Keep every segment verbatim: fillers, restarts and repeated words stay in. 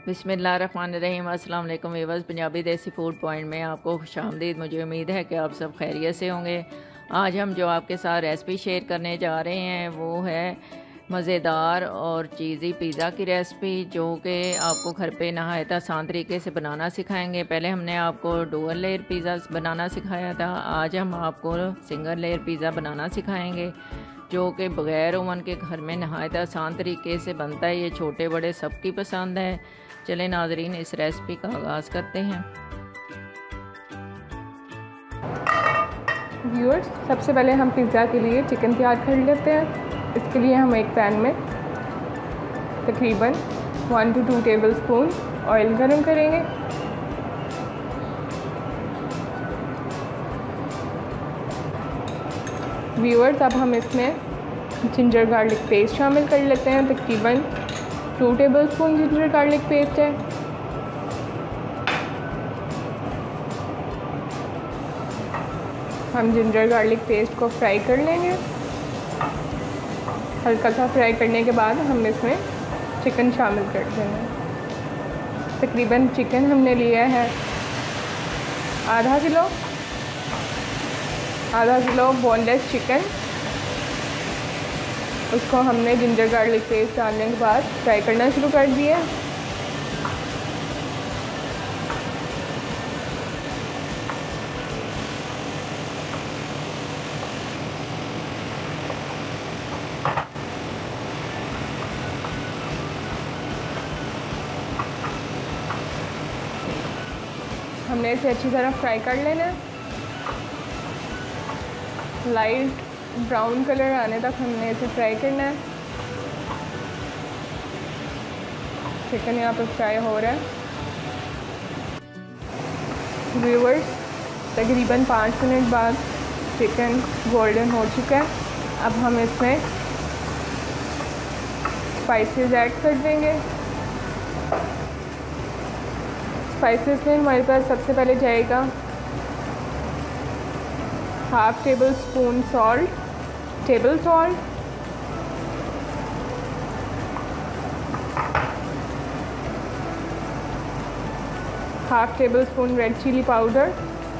बिस्मिल्लाहिर्रहमानिर्रहीम। अस्सलाम वालेकुम वीवर्स, पंजाबी देसी फूड पॉइंट में आपको खुशामदीद। मुझे उम्मीद है कि आप सब खैरियत से होंगे। आज हम जो आपके साथ रेसिपी शेयर करने जा रहे हैं वो है मज़ेदार और चीज़ी पिज़्ज़ा की रेसिपी, जो कि आपको घर पे नहायत आसान तरीके से बनाना सिखाएंगे। पहले हमने आपको डुअल लेयर पिज़्ज़ा बनाना सिखाया था, आज हम आपको सिंगल लेयर पिज़्ज़ा बनाना सिखाएंगे, जो कि बग़ैर ओवन के घर में नहायत आसान तरीके से बनता है। ये छोटे बड़े सबकी पसंद है। चलें नाज़रीन, इस रेसिपी का आगाज़ करते हैं। व्यूअर्स, सबसे पहले हम पिज़्ज़ा के लिए चिकन तैयार कर लेते हैं। इसके लिए हम एक पैन में तकरीबन one to two tablespoon oil गर्म करेंगे। व्यूअर्स, अब हम इसमें जिंजर गार्लिक पेस्ट शामिल कर लेते हैं। तकरीबन two tablespoon ginger garlic paste है। हम जिंजर गार्लिक पेस्ट को फ्राई कर लेंगे। हल्का सा फ्राई करने के बाद हम इसमें चिकन शामिल कर देंगे। तकरीबन चिकन हमने लिया है आधा किलो आधा किलो बोनलेस चिकन। उसको हमने जिंजर गार्लिक पेस्ट डालने के बाद फ्राई करना शुरू कर दिया। हमने इसे अच्छी तरह फ्राई कर लेना है। लाइट ब्राउन कलर आने तक हमने इसे फ्राई करना है। चिकन यहाँ पर फ्राई हो रहा है। व्यूअर्स, तकरीबन पाँच मिनट बाद चिकन गोल्डन हो चुका है। अब हम इसमें स्पाइसेस ऐड कर देंगे। स्पाइसेस में हमारे पास सबसे पहले जाएगा half tablespoon salt, table salt, half tablespoon red chilli powder,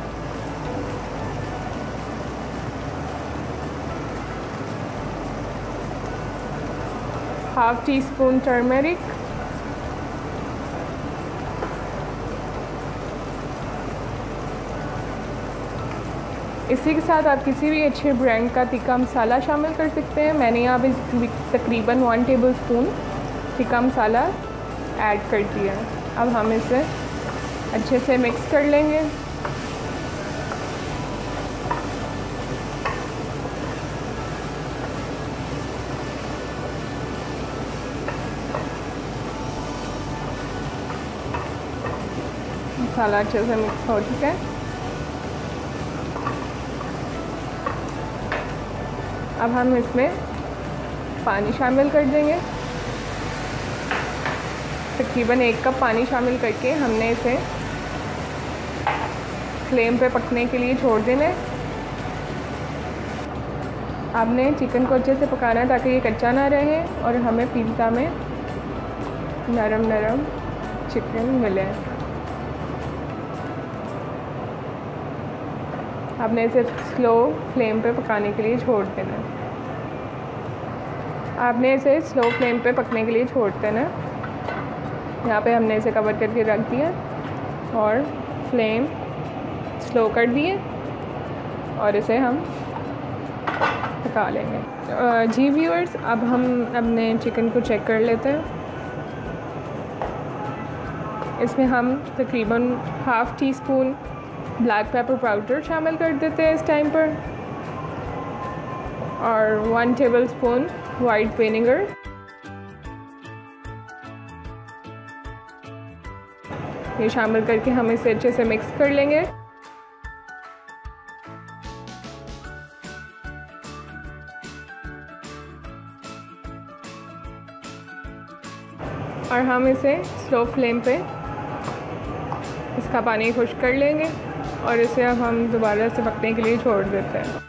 half teaspoon turmeric, इसी के साथ आप किसी भी अच्छे ब्रांड का तिक्का मसाला शामिल कर सकते हैं। मैंने यहाँ पे तकरीबन one tablespoon tikka masala add कर दिया है। अब हम इसे अच्छे से मिक्स कर लेंगे। मसाला अच्छे से मिक्स हो चुका है। अब हम इसमें पानी शामिल कर देंगे। तकरीबन एक कप पानी शामिल करके हमने इसे फ्लेम पे पकने के लिए छोड़ देना है। आपने चिकन को अच्छे से पकाना है ताकि ये कच्चा ना रहे और हमें पिज़्ज़ा में नरम नरम चिकन मिले। आपने इसे स्लो फ्लेम पे पकाने के लिए छोड़ देना है। आपने इसे स्लो फ्लेम पे पकने के लिए छोड़ देना है। यहाँ पे हमने इसे कवर करके रख दिया और फ्लेम स्लो कर दिए और इसे हम पका लेंगे। जी व्यूअर्स, अब हम अपने चिकन को चेक कर लेते हैं। इसमें हम तकरीबन half teaspoon black pepper powder शामिल कर देते हैं इस टाइम पर, और one tablespoon white vinegar, ये शामिल करके हम इसे अच्छे से मिक्स कर लेंगे। और हम इसे स्लो फ्लेम पे इसका पानी खुश्क कर लेंगे और इसे अब हम दोबारा से पकने के लिए छोड़ देते हैं।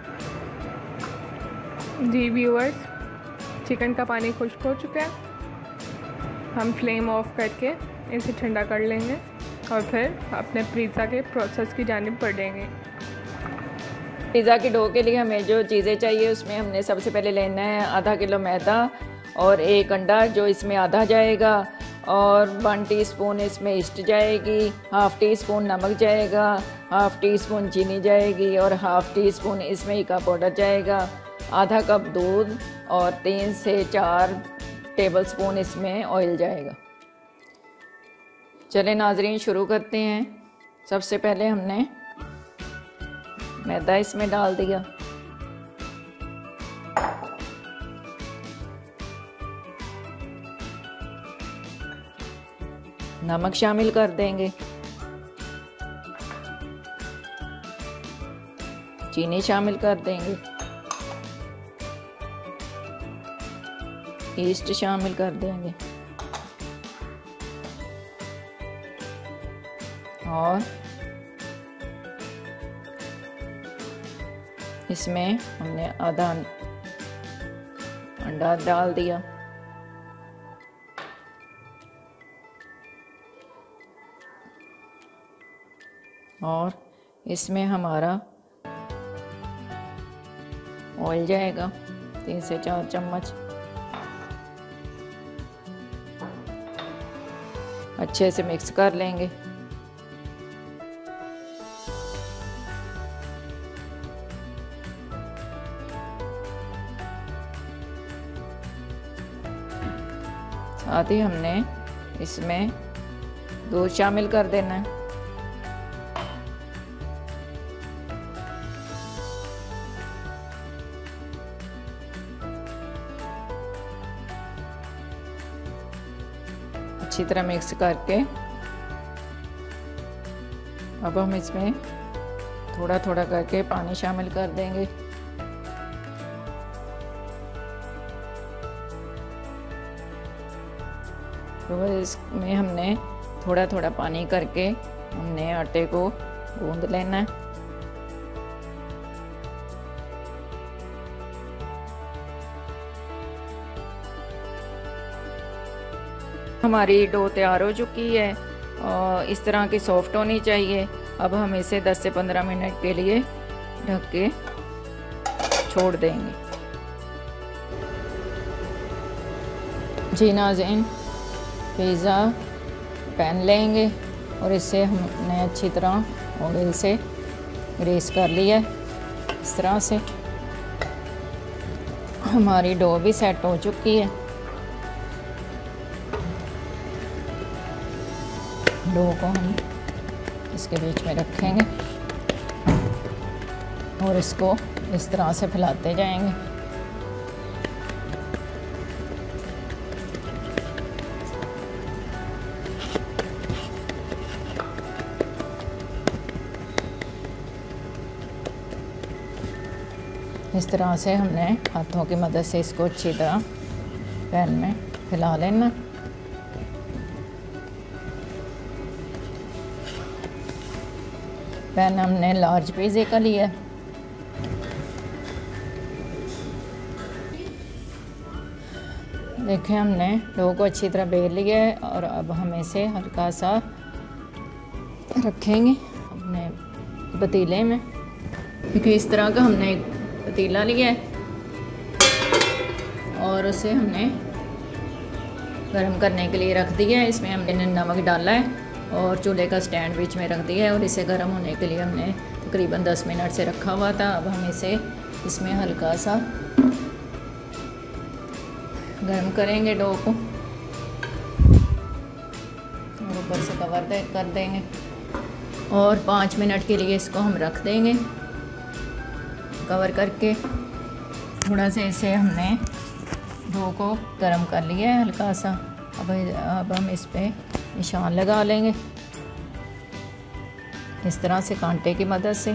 जी व्यूअर्स, चिकन का पानी खुश्क हो चुका है। हम फ्लेम ऑफ करके इसे ठंडा कर लेंगे और फिर अपने पिज़्ज़ा के प्रोसेस की जानिब बढ़ेंगे। पिज़्ज़ा के डो के लिए हमें जो चीज़ें चाहिए उसमें हमने सबसे पहले लेना है आधा किलो मैदा और एक अंडा जो इसमें आधा जाएगा, और वन टीस्पून इसमें ईस्ट जाएगी, हाफ़ टी स्पून नमक जाएगा, हाफ़ टी स्पून चीनी जाएगी और हाफ़ टी स्पून इसमें इका पाउडर जाएगा, आधा कप दूध और तीन से चार टेबलस्पून इसमें ऑयल जाएगा। चले नाजरीन शुरू करते हैं। सबसे पहले हमने मैदा इसमें डाल दिया, नमक शामिल कर देंगे, चीनी शामिल कर देंगे, ईस्ट शामिल कर देंगे और इसमें हमने आधा अंडा डाल दिया और इसमें हमारा ऑयल जाएगा तीन से चार चम्मच। अच्छे से मिक्स कर लेंगे। साथ ही हमने इसमें दूध शामिल कर देना है। अच्छी तरह मिक्स करके अब हम इसमें थोड़ा थोड़ा करके पानी शामिल कर देंगे। तो इसमें हमने थोड़ा थोड़ा पानी करके हमने आटे को गूंद लेना है। हमारी डो तैयार हो चुकी है और इस तरह की सॉफ्ट होनी चाहिए। अब हम इसे दस से पंद्रह मिनट के लिए ढक के छोड़ देंगे। जी नाज़रीन, पिज़्ज़ा पैन लेंगे और इसे हमने अच्छी तरह ऑयल से ग्रीस कर लिया है। इस तरह से हमारी डो भी सेट हो चुकी है। डो को हम इसके बीच में रखेंगे और इसको इस तरह से फैलाते जाएंगे। इस तरह से हमने हाथों की मदद से इसको अच्छी तरह पैन में फैला लेना। पैन हमने लार्ज पिज़्ज़े का लिया। देखें, हमने डो को अच्छी तरह बेल लिया है और अब हम इसे हल्का सा रखेंगे अपने पतीले में। देखिए, इस तरह का हमने एक पतीला लिया है और उसे हमने गर्म करने के लिए रख दिया है। इसमें हमने नमक डाला है और चूल्हे का स्टैंड बीच में रख दिया है और इसे गर्म होने के लिए हमने तकरीबन दस मिनट से रखा हुआ था। अब हम इसे इसमें हल्का सा गर्म करेंगे डो को और ऊपर से कवर दे कर देंगे और पाँच मिनट के लिए इसको हम रख देंगे कवर करके। थोड़ा सा इसे हमने डो को गर्म कर लिया है हल्का सा। अब अब हम इस पर निशान लगा लेंगे इस तरह से कांटे की मदद से।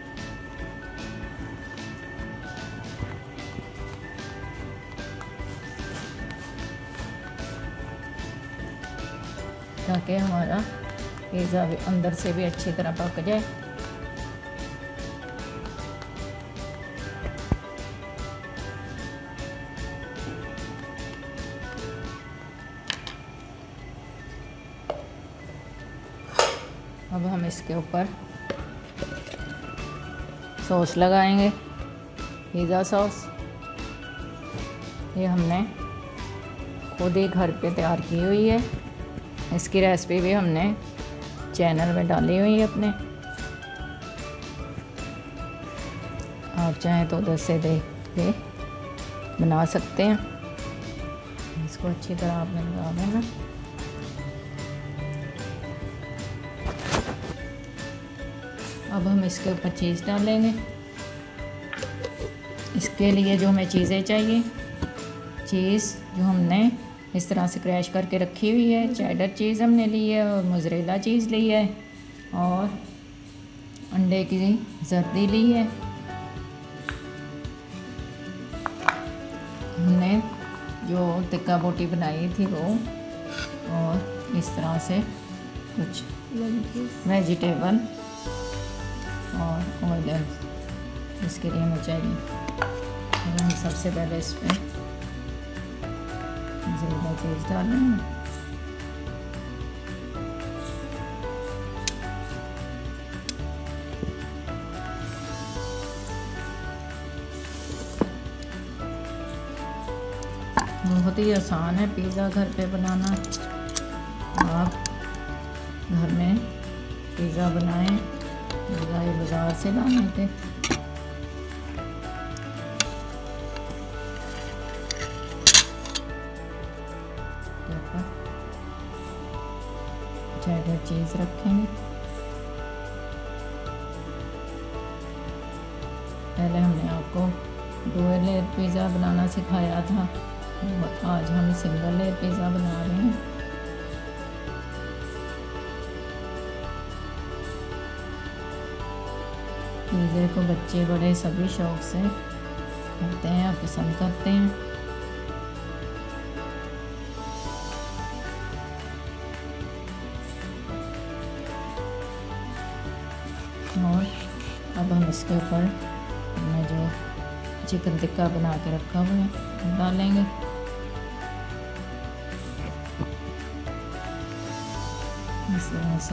ताकि हमारा पिज़्ज़ा भी अंदर से भी अच्छी तरह पक जाए। अब हम इसके ऊपर सॉस लगाएंगे, पिज़्ज़ा सॉस। ये हमने खुद ही घर पे तैयार की हुई है। इसकी रेसिपी भी हमने चैनल में डाली हुई है अपने, आप चाहें तो उधर से देख के बना सकते हैं। इसको अच्छी तरह आपने लगा देना। अब हम इसके ऊपर चीज़ डालेंगे। इसके लिए जो हमें चीज़ें चाहिए, चीज़ जो हमने इस तरह से क्रैश करके रखी हुई है, चेडर चीज़ हमने ली है और मोज़रेला चीज़ ली है और अंडे की जर्दी ली है। हमने जो टिक्का बोटी बनाई थी वो, और इस तरह से कुछ वेजिटेबल और ऑयल इसके लिए हमें चाहिए। तो हम सबसे पहले इस पर ज़्यादा चीज़ डालेंगे। बहुत ही आसान है पिज़्ज़ा घर पे बनाना। आप घर में पिज़्ज़ा बनाएं, पिज़्ज़ा ये बाज़ार से लाने थे। चेडर चीज़ रखेंगे। पहले हमने आपको दो लेयर पिज़्ज़ा बनाना सिखाया था, आज हम सिंगल लेयर पिज़्ज़ा बना रहे हैं। पिज़्ज़े को बच्चे बड़े सभी शौक से खाते हैं, पसंद करते हैं। और अब हम इसके ऊपर हमने जो चिकन टिक्का बना के रखा हुआ है डालेंगे। इस तरह से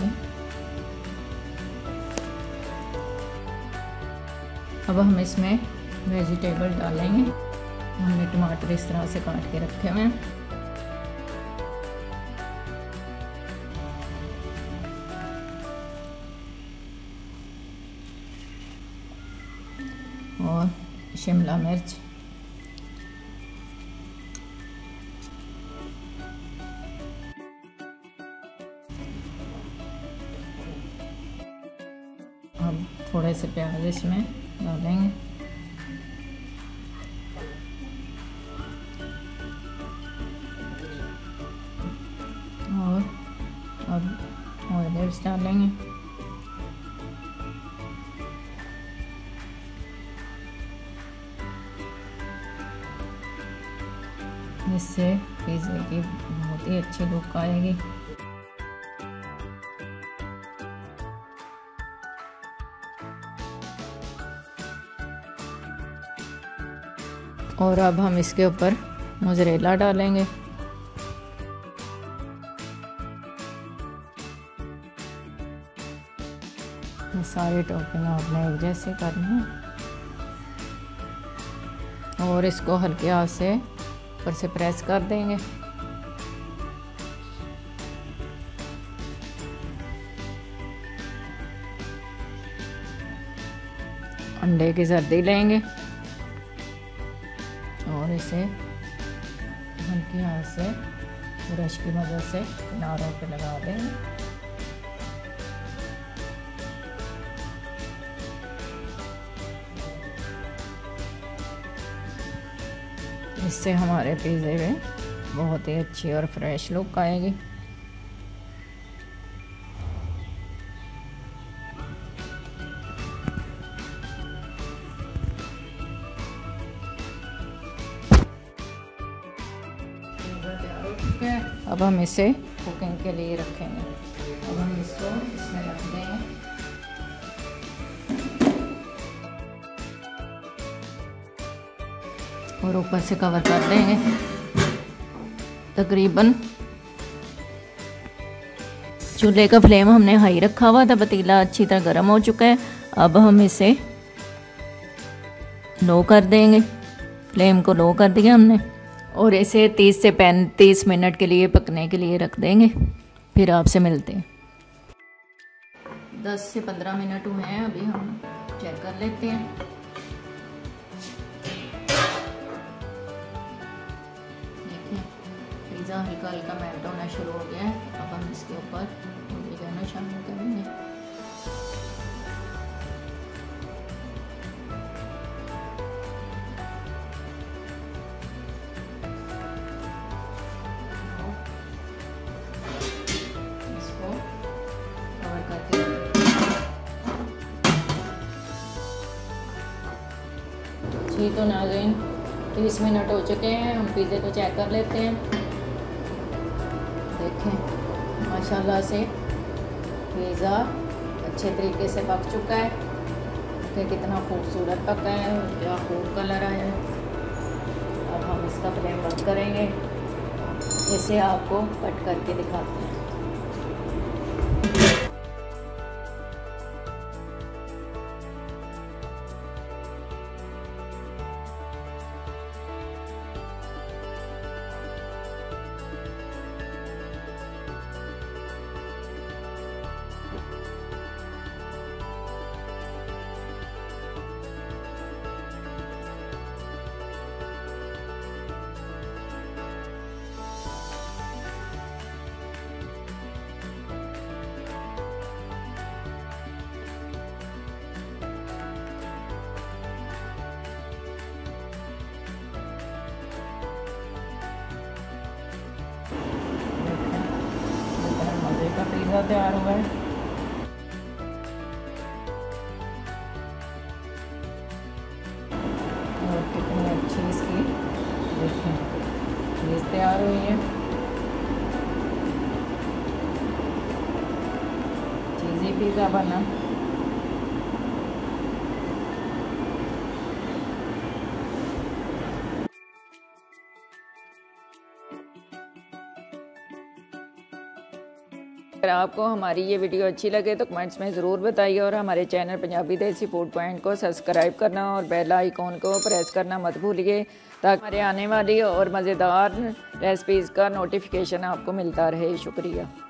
अब हम इसमें वेजिटेबल डालेंगे। हमने टमाटर इस तरह से काट के रखे हुए हैं। और शिमला मिर्च, अब थोड़े से प्याज इसमें डालेंगे। और अब ऑलिव्स डालेंगे। इससे पिज़्ज़े की बहुत ही अच्छी लुक आएगी। और अब हम इसके ऊपर मोज़रेला डालेंगे। ये सारी टॉपिंग आपने एक जैसे करनी है और इसको हल्के हाथ से ऊपर से प्रेस कर देंगे। अंडे की जर्दी लेंगे और इसे हल्के हाथ से ब्रश की मदद से किनारों पे लगा देंगे। इससे हमारे पिज़्ज़े में बहुत ही अच्छी और फ्रेश लुक आएगी। अब हम इसे कुकिंग के लिए रखेंगे। अब हम इसको इसमें रख देंगे। और ऊपर से कवर कर देंगे। तकरीबन चूल्हे का फ्लेम हमने हाई रखा हुआ था, पतीला अच्छी तरह गर्म हो चुका है। अब हम इसे लो कर देंगे, फ्लेम को लो कर दिया हमने और इसे तीस से पैंतीस मिनट के लिए पकने के लिए रख देंगे। फिर आपसे मिलते हैं। दस से पंद्रह मिनट हुए हैं, अभी हम चेक कर लेते हैं। देखिए पिज़्ज़ा हल्का हल्का मेल्ट होना शुरू हो गया है। अब हम इसके ऊपर ओरिगेनो शामिल करेंगे। इसको कवर करके जी तो नाज़रीन तीस मिनट हो चुके हैं, हम पिज़्ज़े को चेक कर लेते हैं। देखें माशाल्लाह से पिज़्ज़ा अच्छे तरीके से पक चुका है। देखिए कितना खूबसूरत पका है और क्या खूब कलर आया है। अब हम इसका फ्लेम बंद करेंगे, इसे आपको कट करके दिखाते हैं। मज़े का पिज़्ज़ा तैयार हुआ है। और कितनी अच्छी इसकी देखें चीज़ तैयार हुई है। चीज़ी पिज़्ज़ा बना। अगर आपको हमारी ये वीडियो अच्छी लगे तो कमेंट्स में ज़रूर बताइए और हमारे चैनल पंजाबी देसी फूड पॉइंट को सब्सक्राइब करना और बेल आइकॉन को प्रेस करना मत भूलिए, ताकि हमारे आने वाली और मज़ेदार रेसिपीज़ का नोटिफिकेशन आपको मिलता रहे। शुक्रिया।